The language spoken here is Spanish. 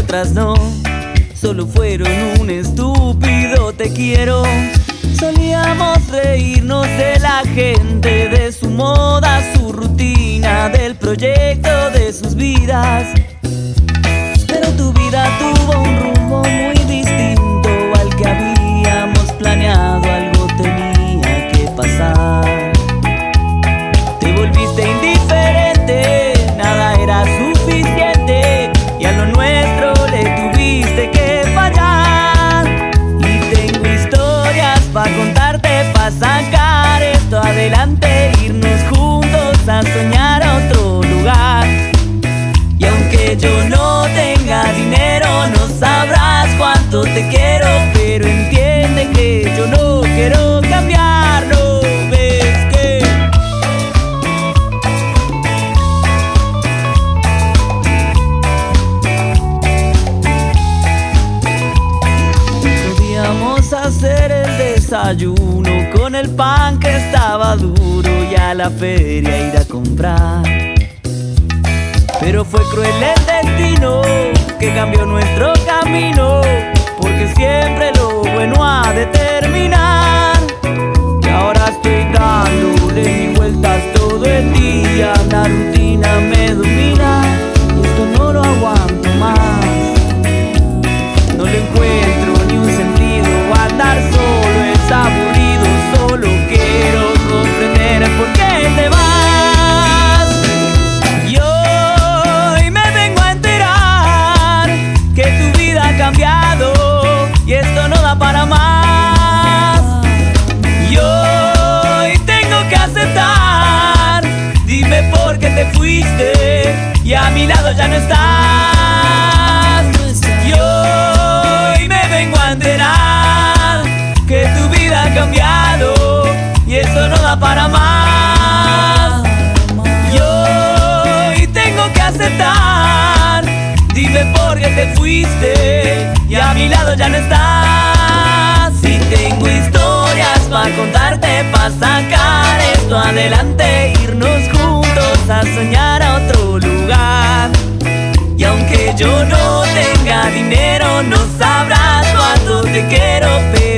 otras no, solo fueron un estúpido te quiero. Solíamos reírnos de la gente, de su moda, su rutina, del proyecto de sus vidas. Pero tu vida tuvo un rumbo muy distinto al que habíamos planeado, algo tenía que pasar. Te volviste indiferente, nada era suficiente y a lo nuestro le tuviste que fallar. Y tengo historias para contarte, para sacar esto adelante, irnos juntos a soñar a otro lugar. Y aunque yo no tenga dinero, no sabrás cuánto te quiero, pero entiende que yo no quiero cambiarlo. ¿Ves que? Podíamos hacer el desayuno con el pan que estaba duro y a la feria ir a comprar. Pero fue cruel el destino que cambió nuestro camino, porque siempre lo bueno ha de terminar. Y ahora estoy dándole mil vueltas todo el día, la rutina me domina, esto no lo aguanto más. No le encuentro ni un sentido a andar solo, es aburrido, solo quiero comprender por qué te vas. Y esto no da para más. Y hoy tengo que aceptar. Dime por qué te fuiste y a mi lado ya no estás. Y hoy me vengo a enterar que tu vida ha cambiado y esto no da para más. Y hoy tengo que aceptar. Dime por qué te fuiste y a mi lado ya no estás. Si tengo historias para contarte, para sacar esto adelante, irnos juntos a soñar a otro lugar. Y aunque yo no tenga dinero, no sabrás cuánto te quiero.